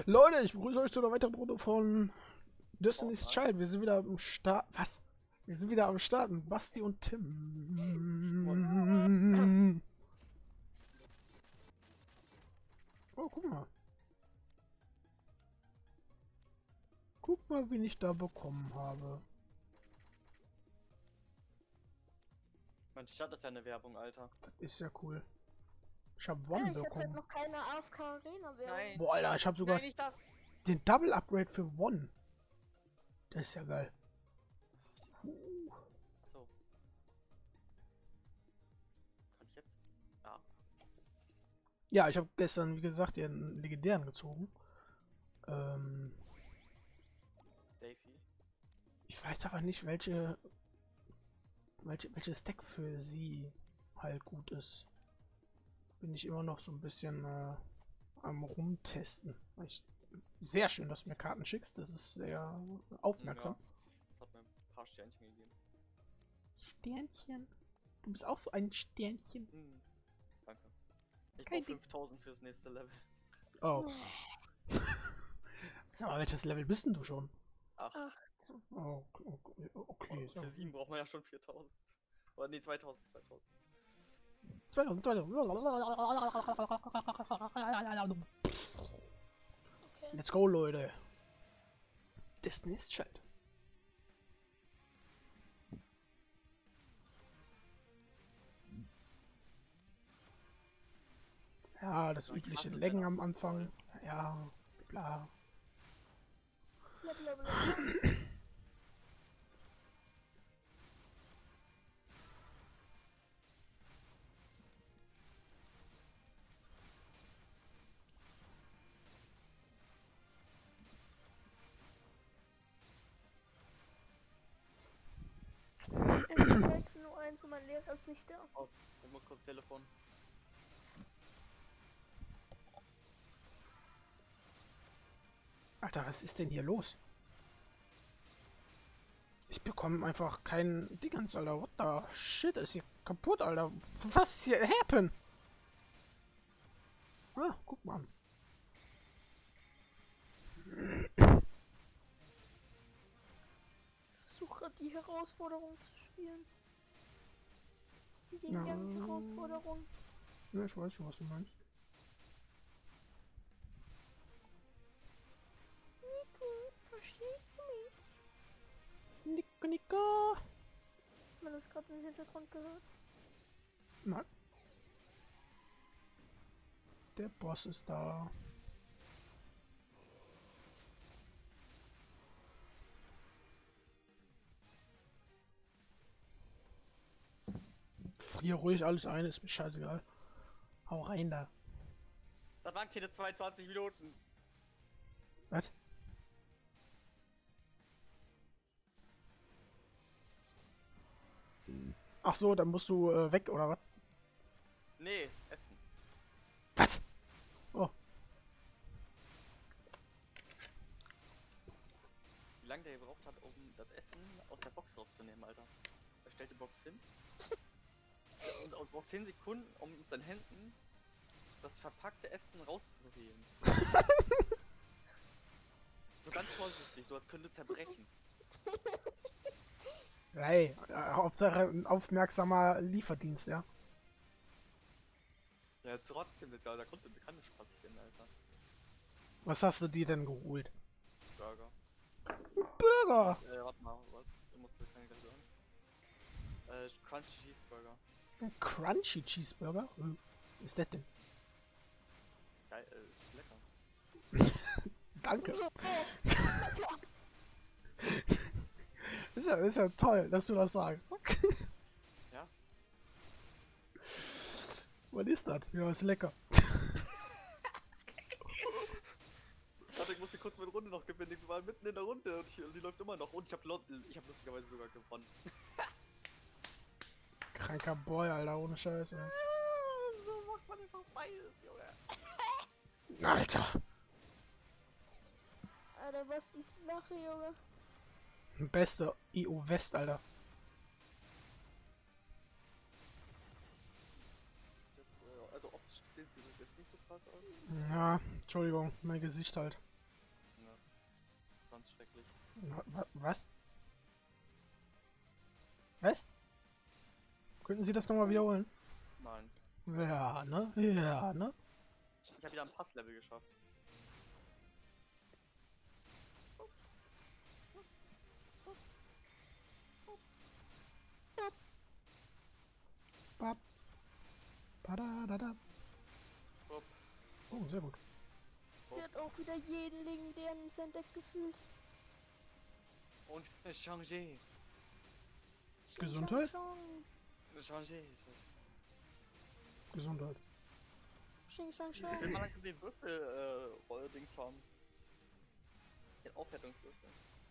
Leute, ich begrüße euch zu einer weiteren Runde von Destiny's Child. Wir sind wieder am Start. Was? Wir sind wieder am Start mit Basti und Tim. Oh, guck mal. Guck mal, wen ich da bekommen habe. Mein Stadt ist ja eine Werbung, Alter. Das ist ja cool. Ich habe One Ich hatte bekommen. halt noch keine AFK Arena Nein. Werbung. Boah, Alter, ich habe sogar Nein, nicht das. den Double Upgrade für One. Das ist ja geil. Achso. Kann ich jetzt? Ja. Ja, ich habe gestern, wie gesagt, den legendären gezogen. Davy. Ich weiß aber nicht, welches Deck für sie halt gut ist. Bin ich immer noch so ein bisschen am rumtesten. Sehr schön, dass du mir Karten schickst. Das ist sehr aufmerksam. Ja. Das hat mir ein paar Sternchen gegeben. Sternchen. Du bist auch so ein Sternchen. Danke. Ich Kein brauche 5000 fürs nächste Level. Oh. Sag mal, welches Level bist denn du schon? 8. Oh, okay. Und für 7 braucht man ja schon 4000. Oder nee, 2000. 2000. Okay. Let's go, Leute. Destiny's Child. Ja, das Ja, ich übliche hasse Laggen Setup. am Anfang. Ja, bla. Blablabla. Ich wechsle nur eins und mein Lehrer ist nicht da. Oh, ich muss kurz Telefon. Alter, was ist denn hier los? Ich bekomme einfach keinen Dingens, Alter. What the shit? Ist hier kaputt, Alter. Was ist hier happen? Ah, guck mal. Ich versuche gerade die Herausforderung zu spielen. Die Na. Herausforderung. Ja, ich weiß schon, was du meinst. Nico, verstehst du mich? Nico. Hat man das gerade im Hintergrund gehört? Nein. Der Boss ist da. Frier ruhig alles ein, ist mir scheißegal. Hau rein da. Das waren keine 22 Minuten. Was? Ach so, dann musst du weg, oder was? Nee, Essen. Was? Oh. Wie lange der gebraucht hat, um das Essen aus der Box rauszunehmen, Alter. Er stellt die Box hin. Und braucht 10 Sekunden, um mit seinen Händen das verpackte Essen rauszuheben. So ganz vorsichtig, so als könnte es zerbrechen. Hey, Hauptsache ein aufmerksamer Lieferdienst, ja. Ja, trotzdem, da kann nicht passieren, Alter. Was hast du dir denn geholt? Burger. Burger! Warte mal, du musst kann ich gleich sagen. Crunchy Cheeseburger. Ein Crunchy Cheeseburger? Was ist das denn? Geil, ist lecker. Danke. Ist ja toll, dass du das sagst. Ja? Was ist das? Ja, ist lecker. Warte, ich muss hier kurz meine Runde noch gewinnen. Wir waren mitten in der Runde und die läuft immer noch. Und ich hab lustigerweise sogar gewonnen. Kranker Boy, Alter, ohne Scheiße. So macht man einfach beides, Junge. Alter. Alter, was ist Lache, Junge? Beste IO West, Alter. Also optisch gesehen sieht das jetzt nicht so krass aus. Ja, Entschuldigung, mein Gesicht halt. ganz schrecklich. Was? Was? Könnten Sie das nochmal wiederholen? Nein. Ja, ne? Ja, ne? Ich habe wieder ein Passlevel geschafft. Bap. Badadada. Hopp. Oh, sehr gut. Der hat auch wieder jeden legendären in sein Deck gefühlt. Und Changé. Gesundheit? Changé. Gesundheit. Xing Shang Ich will Shang. mal langsam den Würfel-Dings haben. Den Aufwertungswürfel.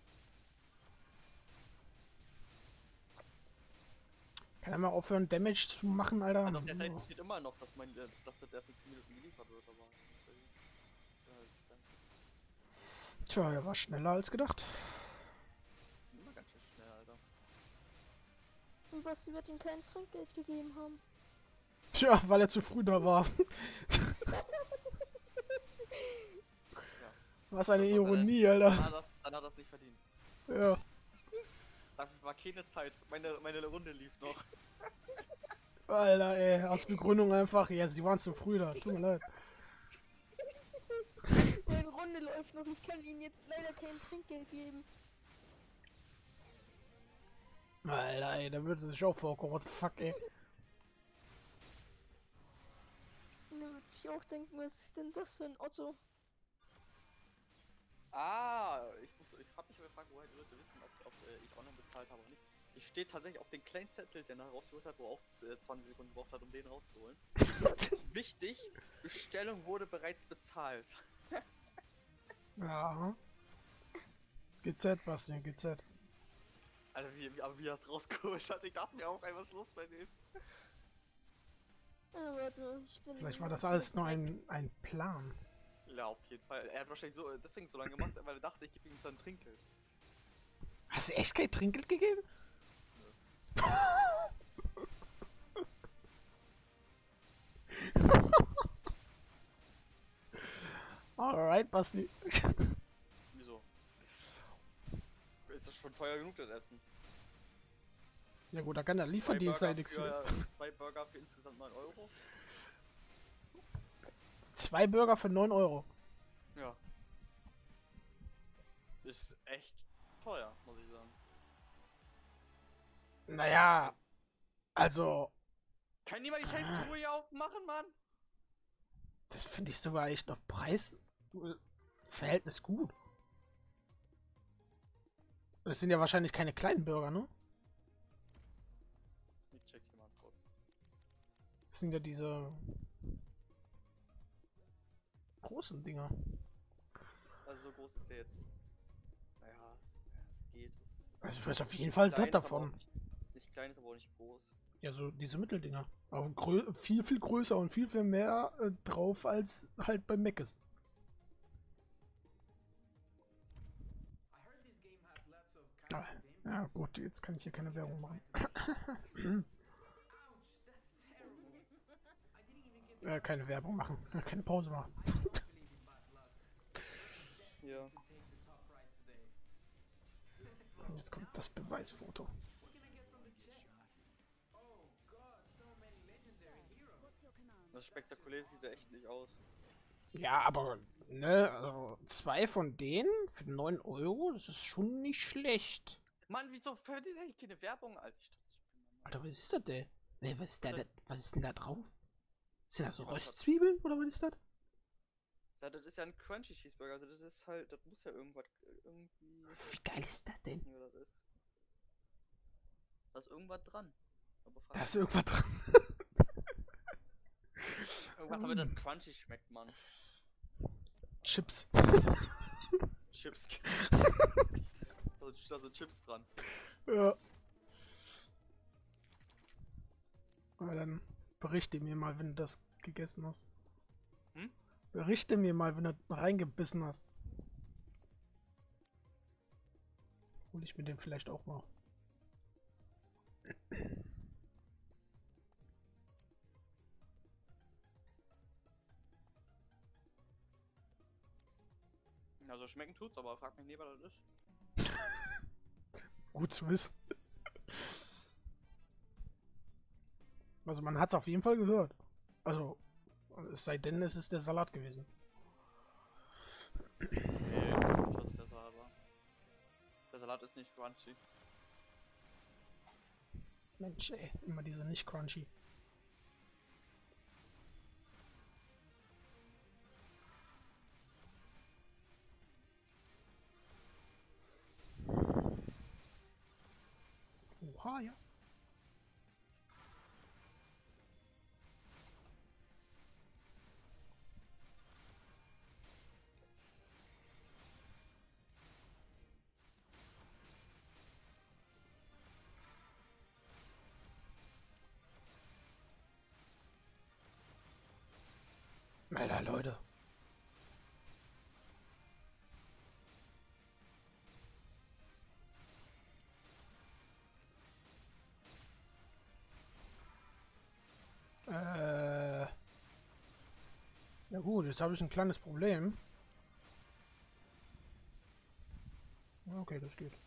Kann er mal aufhören, Damage zu machen, Alter? Also auf der Seite steht immer noch, dass das erst in 10 Minuten geliefert wird, aber. Tja, er war schneller als gedacht. Die sind immer ganz schön schnell, Alter. Und Basti wird ihm kein Trinkgeld gegeben haben. Tja, weil er zu früh da war. Ja. Was eine Das war Ironie, Dann Alter. hat er das nicht verdient. Ja. Dafür war keine Zeit. Meine Runde lief noch. Alter, ey. Als Begründung einfach, ja, sie waren zu früh da. Tut mir leid. Meine Runde läuft noch, ich kann ihnen jetzt leider kein Trinkgeld geben. Alter, ey, da würde sich auch vorkommen. What the fuck, ey. Und er wird sich auch denken, was ist denn das für ein Otto? Ich hab mich gefragt, woher die Leute wissen, ob ich online bezahlt habe oder nicht. Ich stehe tatsächlich auf den kleinen Zettel, der nachher rausgeholt hat, wo auch 20 Sekunden gebraucht hat, um den rauszuholen. Wichtig, Bestellung wurde bereits bezahlt. Ja. GZ, Bastian, GZ. Alter, wie er das rausgeholt hat, ich dachte mir auch, ey, was ist los bei dem? Ah, warte, ich bin. Vielleicht war das alles nur ein Plan. Ja, auf jeden Fall. Er hat wahrscheinlich deswegen so lange gemacht, weil er dachte, ich gebe ihm dann Trinkgeld. Hast du echt kein Trinkgeld gegeben? Alright, Basti. Wieso? Ist das schon teuer genug, das Essen? Ja gut, da kann der Lieferdienst halt nichts für. 2 Burger für insgesamt 9 Euro? 2 Burger für 9 Euro. Ja. Ist echt teuer, muss ich sagen. Naja, also, Kann niemand die scheiß Truhe hier aufmachen, Mann? das finde ich sogar echt noch Preis-Verhältnis gut. Das sind ja wahrscheinlich keine kleinen Burger, ne? Ich check hier mal einen Code. Das sind ja diese großen Dinger. Also so groß ist der jetzt. Naja, es geht. Also ich weiß auf jeden nicht Fall klein, satt ist aber auch davon. Ist nicht klein, ist aber auch nicht groß. Ja, so diese Mitteldinger. Aber viel, viel größer und viel, viel mehr drauf als halt bei Mac ist. Ah, ja gut, jetzt kann ich hier keine Werbung machen. Keine Werbung machen. Keine Pause machen. Ja. Und jetzt kommt das Beweisfoto. Das spektakulär sieht ja echt nicht aus. Ja, aber, ne, also 2 von denen für 9 Euro, das ist schon nicht schlecht. Mann, wieso für die eigentlich keine Werbung, Alter? Alter, was ist das denn? Ne, was ist da, was ist denn da drauf? Sind das so Ja, was hat- Röstzwiebeln oder was ist das? Ja, das ist ja ein Crunchy Cheeseburger, also das ist halt, das muss ja irgendwie. Wie geil ist das denn? Ja, das ist. Da ist irgendwas dran. Aber frag Da ist mich irgendwas dran. irgendwas, damit das crunchy schmeckt, Mann. Chips. Chips. Da sind Chips dran. Ja. Aber dann berichte mir mal, wenn du das gegessen hast. Hm? Berichte mir mal, wenn du reingebissen hast. Hol ich mir den vielleicht auch mal. Also schmecken tut's, aber frag mich nie, was das ist. Gut zu wissen. Also man hat es auf jeden Fall gehört. Also, es sei denn, es ist der Salat gewesen. Nee, ich weiß nicht, was der Salat war. Der Salat ist nicht crunchy. Mensch, ey, immer diese nicht crunchy. Oha, ja. Alter, Leute. Ja gut, jetzt habe ich ein kleines Problem. Okay, das geht.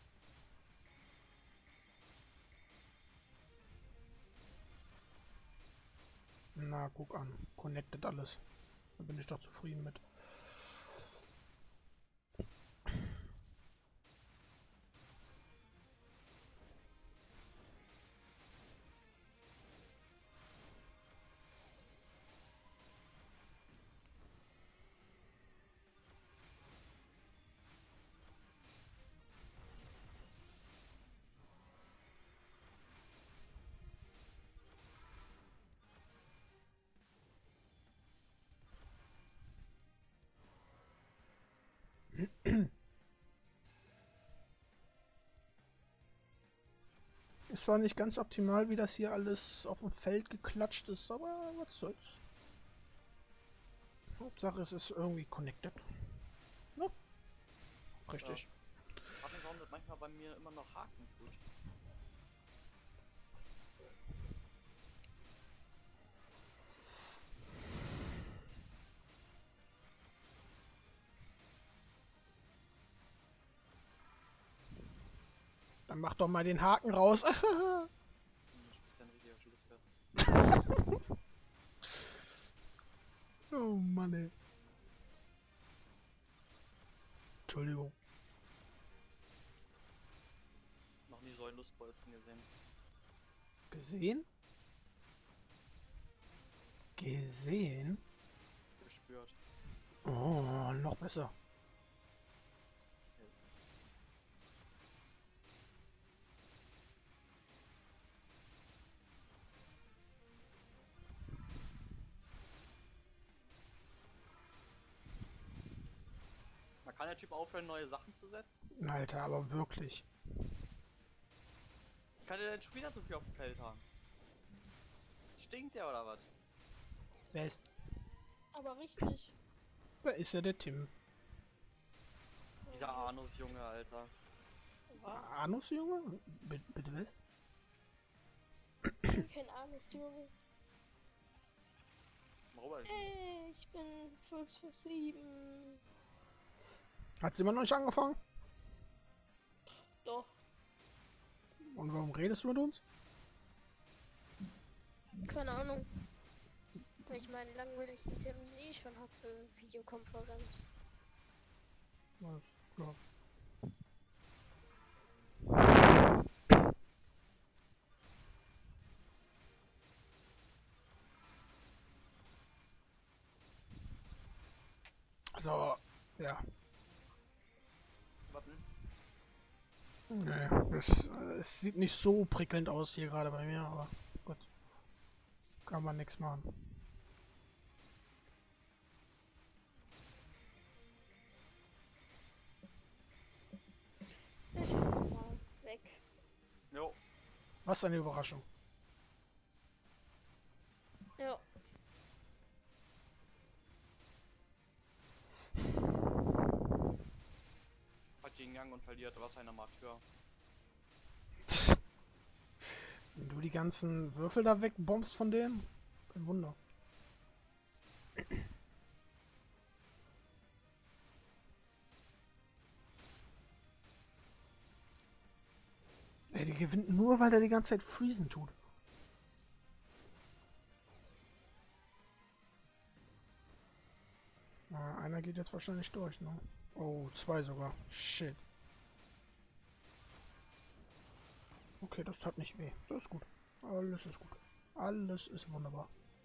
Na, guck an. Connected alles. Da bin ich doch zufrieden mit. Es war nicht ganz optimal, wie das hier alles auf dem Feld geklatscht ist, aber was soll's. Hauptsache es ist irgendwie connected. Ja, richtig. Ich frag mich, warum das manchmal bei mir immer noch haken tut. Dann mach doch mal den Haken raus. Du bist ja ein richtiger Schlusspferd. Oh Mann, ey. Entschuldigung. Noch nie so einen Lustbolzen gesehen. Gesehen? Gesehen? Gespürt. Oh, noch besser. Man kann der Typ aufhören, neue Sachen zu setzen? Alter, aber wirklich. Kann der denn schon wieder so viel auf dem Feld haben? Stinkt der oder was? Aber richtig. Wer ist ja der Tim? Dieser Anus-Junge, Alter. Anus, Junge? Bitte was? Kein Ahnung, Junge. Robert. Hey, ich bin kurz vor 7. Hat's immer noch nicht angefangen? Doch, Und warum redest du mit uns? keine Ahnung. Weil ich meinen langweiligen Termin eh schon habe für Videokonferenz. Ja, klar. Also, ja. Warten. Nee, es sieht nicht so prickelnd aus hier gerade bei mir, aber gut. Kann man nichts machen. Ich bin mal weg. Jo. Was eine Überraschung. Ja, Hat den Gang und verliert, was ein Amateur. Wenn du die ganzen Würfel da wegbombst von denen, kein Wunder. Ey, die gewinnt nur, weil der die ganze Zeit freezen tut. Einer geht jetzt wahrscheinlich durch, ne? Oh, zwei sogar. Shit. Okay, das tat nicht weh. Das ist gut. Alles ist gut. Alles ist wunderbar.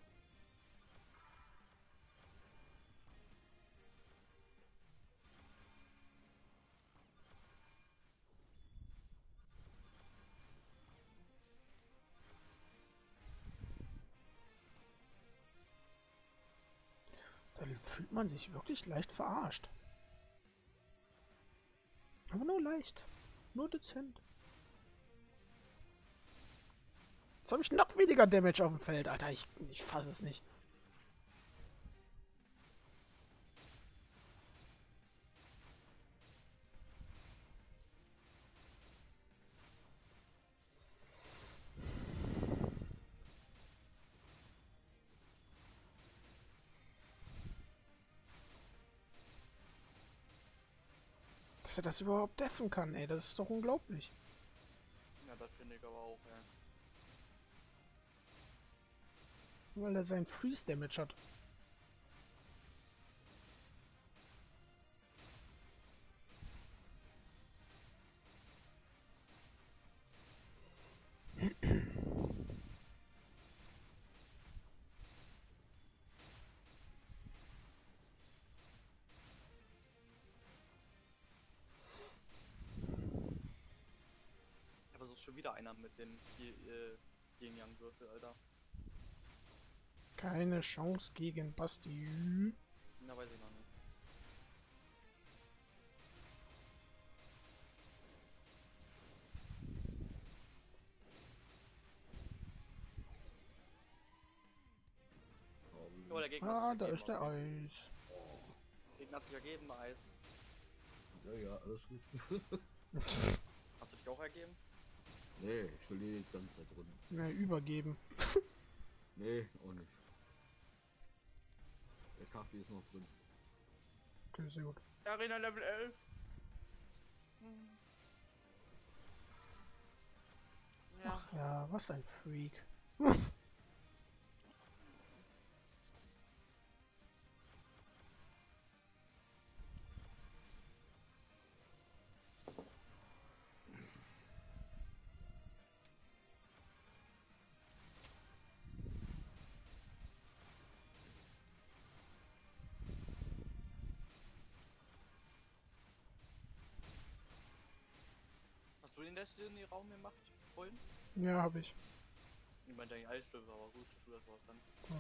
Da fühlt man sich wirklich leicht verarscht. Aber nur leicht. Nur dezent. Jetzt habe ich noch weniger Damage auf dem Feld. Alter, ich fasse es nicht. Dass er das überhaupt deffen kann, ey. Das ist doch unglaublich. Ja, das finde ich aber auch, ja. Weil er sein Freeze-Damage hat. Da versucht schon wieder einer mit dem Yin-Yang-Würfel, Alter. Keine Chance gegen Basti. Na, weiß ich noch nicht. Oh, der Gegner hat sich Da ergeben, ist der okay. Eis. Der Gegner hat sich ergeben, Eis. Ja, alles gut. Hast du dich auch ergeben? Nee, ich verliere jetzt ganz Zeit drin. Na, übergeben. Nee, auch nicht. Der Kaffee ist noch drin. Okay, sehr gut. Arena Level 11. Ja. Ja, was ein Freak. Hast du den Destiny-Raum gemacht vorhin? Ja, habe ich. Ich meine, deine Eisstöpfe, aber gut, dass du das warst dann. Ja.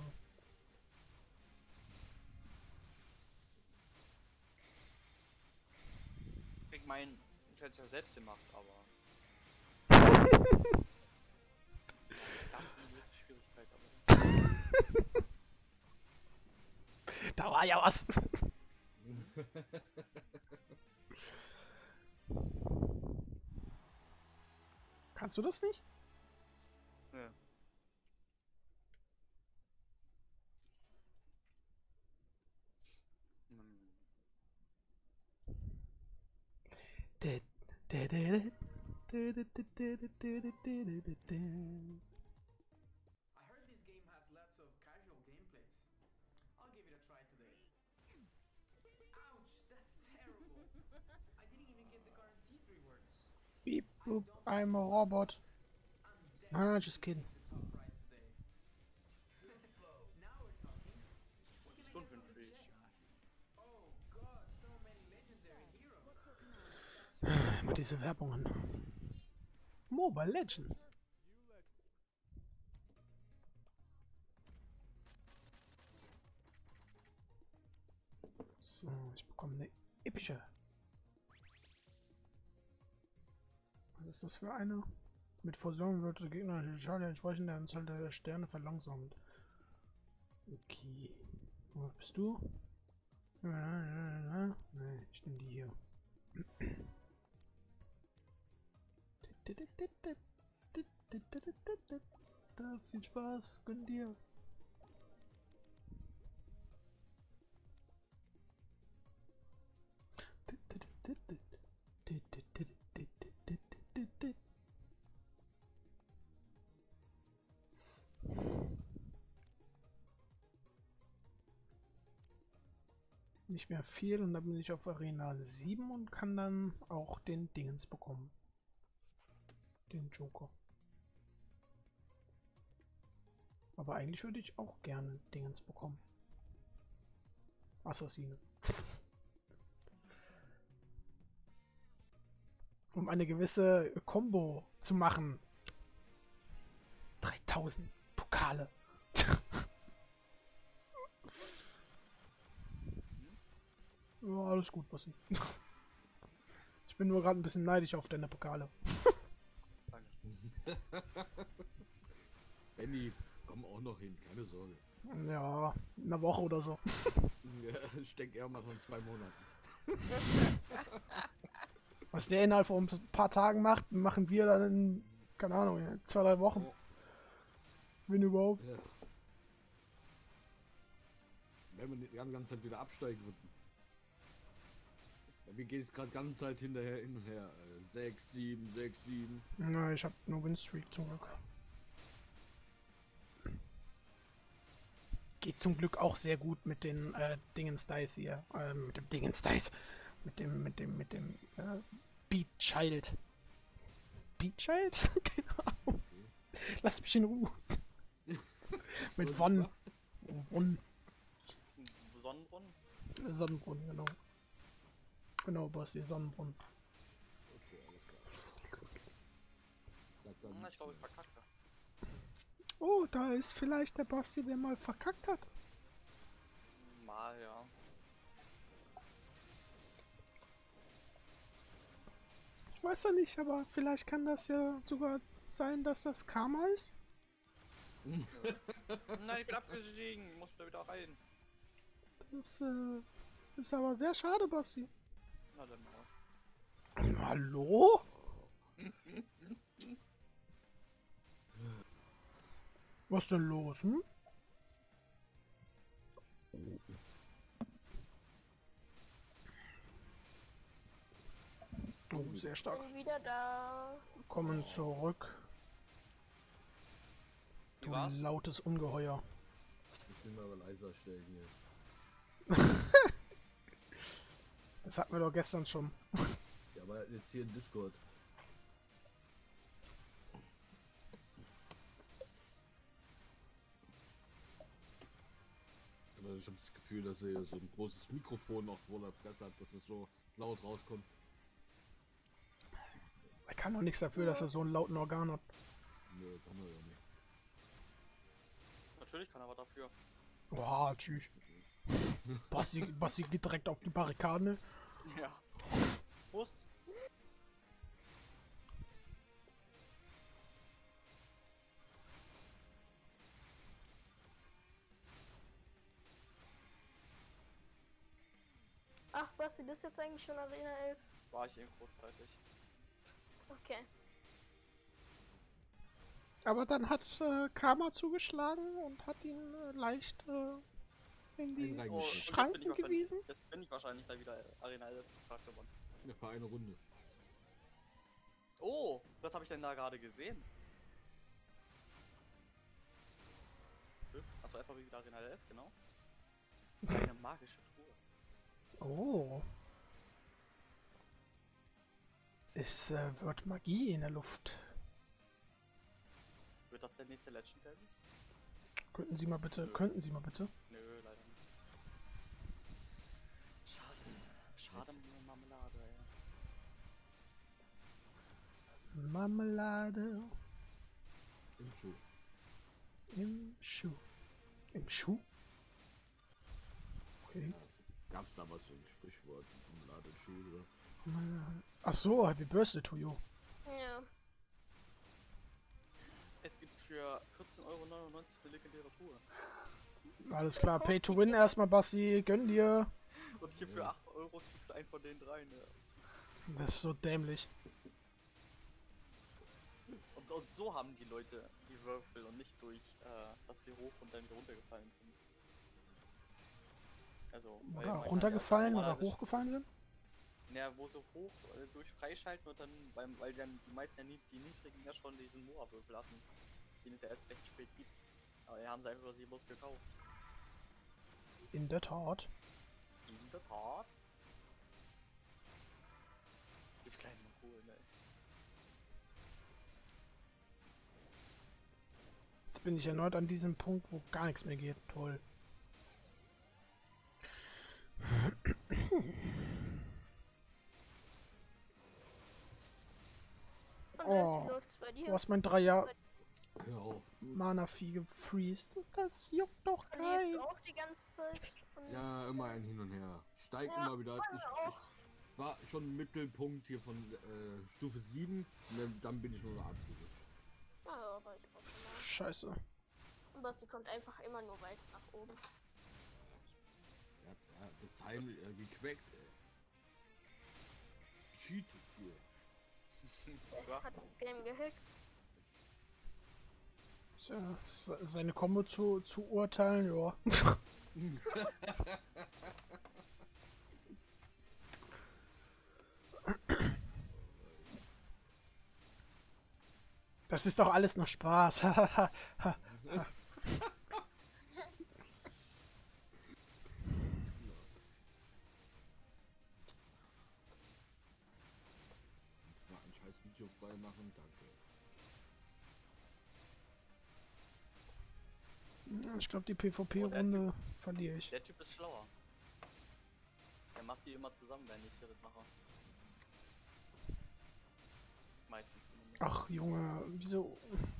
Ich meine, ich hätte es ja selbst gemacht, aber. Gab es eine gewisse Schwierigkeit, aber. Da war ja was. Kannst du das nicht? Ja. I heard this game has lots of casual gameplays. I'll give it a try today. Ouch, that's terrible. I didn't even get the guaranteed rewards. Beep, boop, I'm a robot. Ah, just kidding. To top right today. Now we're talking. Was ist das für ein Freak? Oh god, so many legendary heroes. Immer diese Werbungen. Mobile Legends. So, ich bekomme eine epische. Was ist das für eine? Mit Fusion wird der Gegner die Schale entsprechend der Anzahl der Sterne verlangsamt. Okay. Wo bist du? Ne, ich nehme die hier. Da, viel Spaß, gönn dir. nicht mehr viel und dann bin ich auf Arena 7 und kann dann auch den Dingens bekommen. Den Joker. Aber eigentlich würde ich auch gerne Dingens bekommen. Assassine. Um eine gewisse Combo zu machen. 3000 Pokale. Ja, alles gut, Bossi. Ich bin nur gerade ein bisschen neidisch auf deine Pokale. Danke. Benny, komm auch noch hin, keine Sorge. Ja, in einer Woche oder so. Ja, ich denke eher mal von 2 Monaten. Was der innerhalb von ein paar Tagen macht, machen wir dann in, keine Ahnung, 2, 3 Wochen. Ja. Wenn überhaupt. Ja. Wenn wir die ganze Zeit wieder absteigen würden. Ja, mir geht es gerade die ganze Zeit hin und her. 6, 7, 6, 7. Na, ich habe nur Winstreak zum Glück. Geht zum Glück auch sehr gut mit den Dingens Dice hier. Mit dem Dingens Dice. Mit dem Beat Child. Beat Child? Keine Ahnung. Lass mich in Ruhe. Mit Won. Sonnenbrunnen? Sonnenbrunnen, genau. Genau, Bossi, Sonnenbrunnen. Okay, alles klar. Sag dann Na, ich glaube, ich verkackte. Oh, da ist vielleicht der Basti, der mal verkackt hat. Mal, ja. Ich weiß ja nicht, aber vielleicht kann das ja sogar sein, dass das Karma ist. Nein, ich bin abgestiegen. Muss da wieder rein. Das ist aber sehr schade, Basti. Na dann mal. Hallo? Was denn los, hm? Oh, sehr stark. Bin wieder da. Kommen zurück. Wie Du war's? lautes Ungeheuer. Ich will mal aber leiser stellen hier. Das hatten wir doch gestern schon. Ja, aber jetzt hier in Discord. Aber ich habe das Gefühl, dass ihr so ein großes Mikrofon auf der Presse habt, dass es so laut rauskommt. Er kann doch nichts dafür, dass er so einen lauten Organ hat. Nö, kann man ja nicht. Natürlich kann er aber dafür. Boah, tschüss. Basti geht direkt auf die Barrikaden. Ja. Prost. Ach, Basti, bist jetzt eigentlich schon Arena 11? War ich eben kurzzeitig. Okay. Aber dann hat Karma zugeschlagen und hat ihn leicht in die Einen reingeschickt. und jetzt bin Schranken ich wahrscheinlich- gewiesen. Jetzt bin ich wahrscheinlich da wieder Arena 11 gefragt geworden. Ja, für eine Runde. Oh, was habe ich denn da gerade gesehen? Achso, erstmal wieder Arena 11, genau. Eine magische Truhe. Oh. Es wird Magie in der Luft. Wird das der nächste Legend werden? Könnten Sie mal bitte, Nö, leider nicht. Schade. Schade mit der Marmelade, ey. Marmelade Im Schuh. im Schuh. Im Schuh? Okay. Gab's da was für ein Sprichwort? Marmelade im Schuh, oder? Marmelade. Ach so, Happy Birthday to you. Ja. Es gibt für 14,99 € eine legendäre Truhe. Alles klar, Pay to Win erstmal, Basti. Gönn dir. Und hier für 8 € kriegst du einen von den dreien, ja. Das ist so dämlich. Und so haben die Leute die Würfel und nicht durch, dass sie hoch und dann wieder runtergefallen sind. Also, weil Oder man kann runtergefallen ja oder normalerweise- hochgefallen sind? Ja, wo sie hoch durch freischalten und dann, weil dann die meisten ja die niedrigen ja schon diesen Moa-Würfel hatten, den es ja erst recht spät gibt. Aber die haben sie einfach bloß gekauft. In der Tat. In the Tat. Diese kleinen Mongolen, ey. Jetzt bin ich erneut an diesem Punkt, wo gar nichts mehr geht. Toll. Und Oh. wie läuft's bei dir? Du hast mein 3er Hör auf. Mana-Vieh gefreezed. Das juckt doch Liefst kein. auch die ganze Zeit. Und Ja, immer ein Hin und Her. Steig Ja, immer wieder. Ich war schon Mittelpunkt hier von Stufe 7. Und dann bin ich nur noch abgerutscht. Ja, aber ich auch schon mal. Scheiße. Und Basti kommt einfach immer nur weiter nach oben. Ja, das Heim gequackt, ey. Cheatet hier. Hat das Game gehackt. Tja, seine Combo zu urteilen, ja. Das ist doch alles noch Spaß. Jetzt mal ein scheiß Video freimachen, danke. Ich glaube, die PvP-Runde verliere ich. Der Typ ist schlauer. Der macht die immer zusammen, wenn ich hier das mache. Meistens zumindest. Ach, Junge, wieso?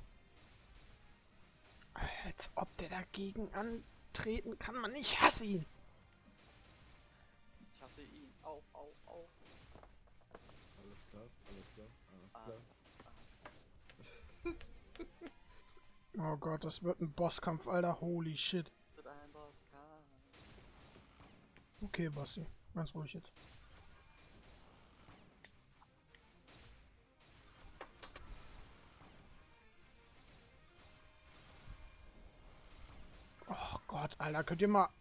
Als ob der dagegen antreten kann man nicht. Hasse ihn. Ich hasse ihn. Au, au, au. Alles klar, alles klar, Ah, alles klar. Oh Gott, das wird ein Bosskampf, Alter. Holy shit. Es wird ein Bosskampf. Okay, Bossi. Ganz ruhig jetzt. Oh Gott, Alter, könnt ihr mal...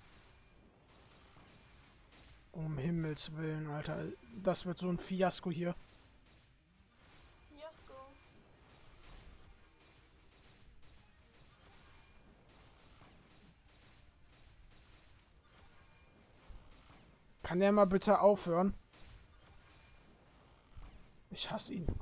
Um Himmels Willen, Alter. Das wird so ein Fiasko hier. Fiasko. Kann der mal bitte aufhören? Ich hasse ihn.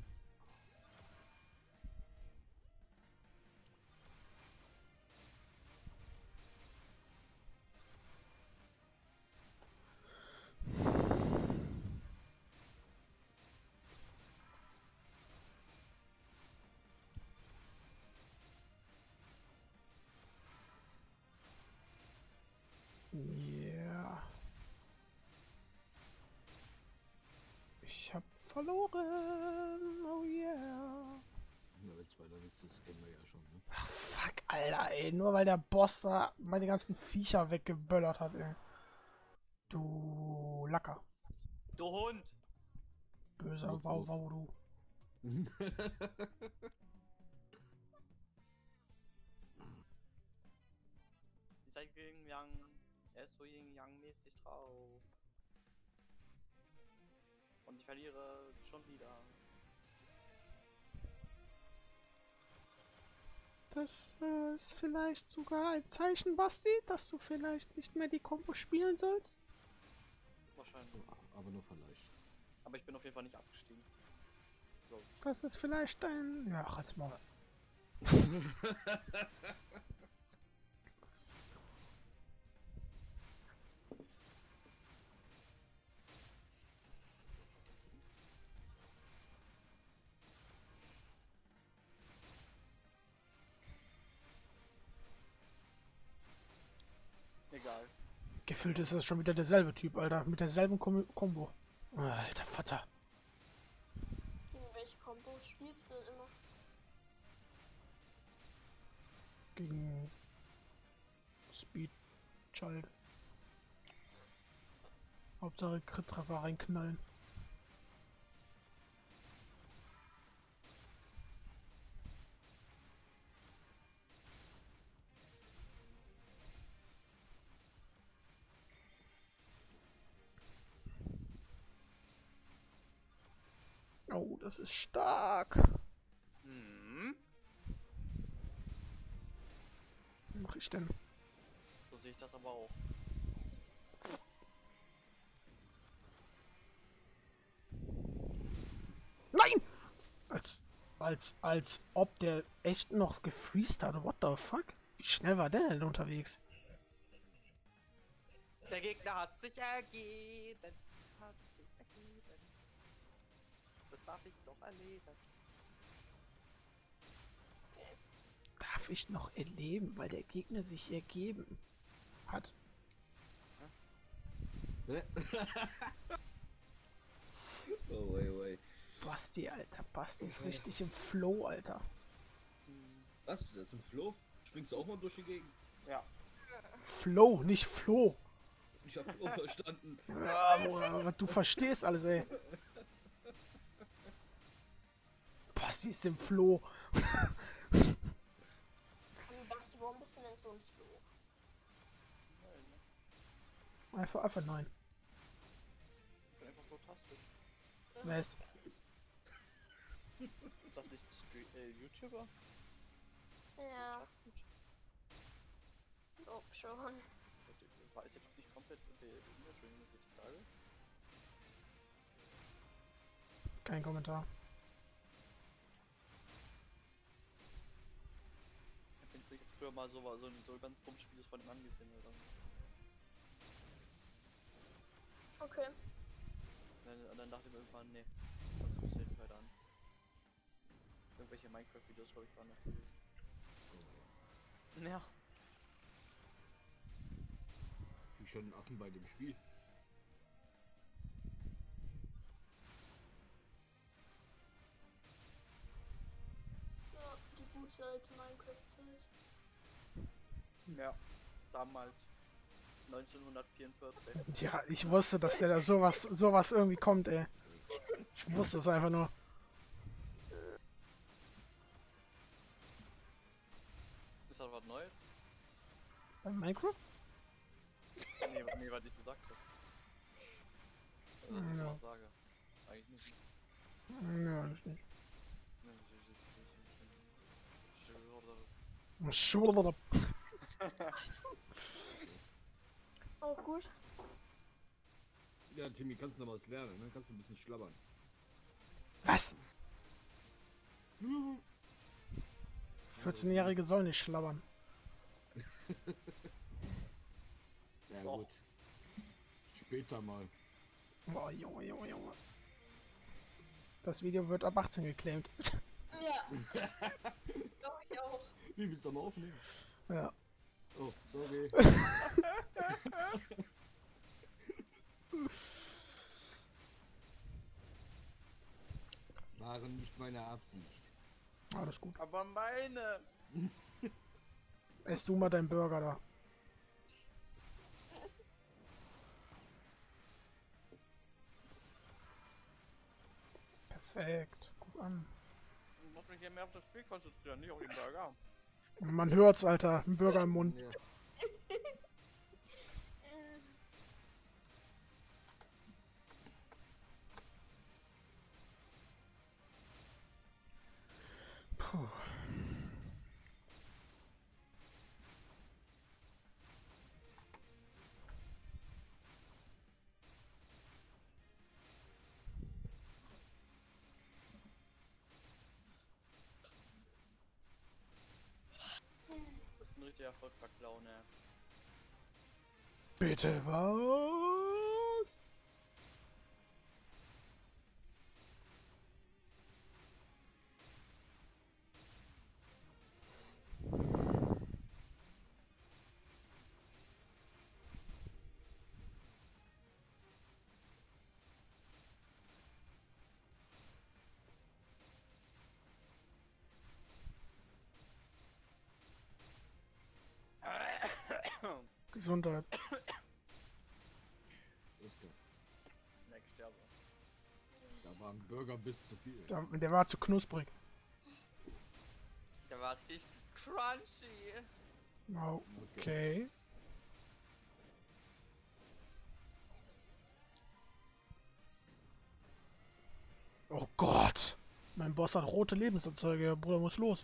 Yeah. Ich hab verloren. Oh yeah. Ja, Witz, weil der Witz, das kennen wir ja schon, ne? Ach, fuck, Alter, ey. Nur weil der Boss da meine ganzen Viecher weggeböllert hat, ey. Du Lacker. Du Hund! Böser Rot, Wau, rot. Wau, du. Ihr seid Yin Yang. Er ist so Yin Yang mäßig drauf. Und ich verliere schon wieder. Das ist vielleicht sogar ein Zeichen, Basti, dass du vielleicht nicht mehr die Kombo spielen sollst. Wahrscheinlich. Aber nur vielleicht. Aber ich bin auf jeden Fall nicht abgestiegen. So. Das ist vielleicht ein... Ja, ach, jetzt mal. Egal. Gefühlt ist es schon wieder derselbe Typ, Alter. Mit derselben Kombo. Alter Vater. Gegen welche Kombos spielst du denn immer? Gegen Speed Child. Hauptsache Crit-Treffer reinknallen. Oh, das ist stark. Hm. Was mache ich denn? So sehe ich das aber auch. als ob der echt noch gefreezed hat. What the fuck? Wie schnell war der denn unterwegs? Der Gegner hat sich ergeben. Hat sich ergeben. Das darf ich doch erleben. Darf ich noch erleben, weil der Gegner sich ergeben hat? Hä? Oh, wei. Basti, Alter. Basti ist richtig im Flow, Alter. Was? Das ist ein Floh? Springst du auch mal durch die Gegend? Ja. Flow, nicht Floh. Ich hab Floh verstanden. Ja, aber du verstehst alles, ey. Basti ist im Flow. Basti, warum bist du denn so ein Floh? Einfach nein. Ich bin einfach fantastisch. Wer ist? Ist das nicht YouTuber? Ja. Oh, schon. Ich weiß jetzt nicht komplett, Entschuldigung, dass ich das sage. Kein Kommentar. Ich hab früher mal so ein ganz komisches Videos von ihm angesehen. Oder? Okay. Und dann dachte ich mir irgendwann, nee, das guckst du nicht weiter an. Irgendwelche Minecraft-Videos, glaube ich, waren noch gewesen. Ja. Ich schon einen Affen bei dem Spiel. Ja, die gute alte Minecraft-Zeit. Ja. Damals. 1944. Ja, ich wusste, dass der da sowas irgendwie kommt, ey. Ich wusste es einfach nur. Ist das was Neues? Bei Minecraft? Nee, was ich gesagt habe. Also, dass ich Ja. sowas sage. Eigentlich nicht. Ja, das nicht. Auch gut. Ja, Timmy, kannst du noch was lernen, ne? Kannst du ein bisschen schlabbern. Was? 14-Jährige sollen nicht schlabbern. Ja, Doch. gut. Später mal. Boah, Junge. Das Video wird ab 18 geclaimt. Ja. Doch, ich auch. Wie bist du am Aufnehmen? Ja. Oh, sorry. Waren nicht meine Absicht. Alles gut. Aber meine! Ess du mal deinen Burger da. Perfekt. Guck an. Ich muss mich hier mehr auf das Spiel konzentrieren, nicht auf den Burger. Man hört's, Alter. Ein Burger im Mund. Ja. Puh. Das ist ein richtiger Volksverklauen, ey. Bitte was? Gesundheit. Ist klar. Ne, ich sterbe. Da war ein Burger bis zu viel. Der war zu knusprig. Der war richtig crunchy. Okay. Oh Gott. Mein Boss hat rote Lebensanzeige. Der Bruder muss los.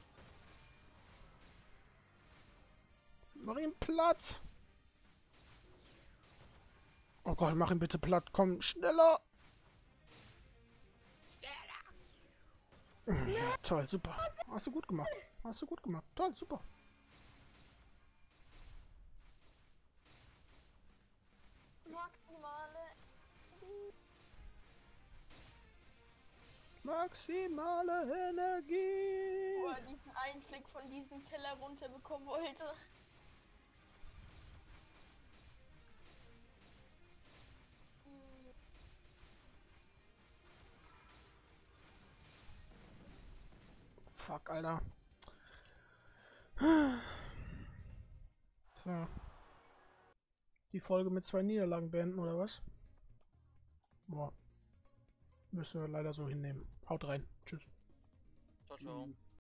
Mach ihn platt. Oh Gott, mach ihn bitte platt. Komm, schneller. Ja, toll, super. Hast du gut gemacht. Hast du gut gemacht. Toll, super. Maximale. Maximale Wo Energie. er diesen Einblick von diesem Teller runterbekommen wollte. Fuck, Alter. So. Die Folge mit 2 Niederlagen beenden, oder was? Boah. Müssen wir leider so hinnehmen. Haut rein. Tschüss. Ciao, ciao. Mhm.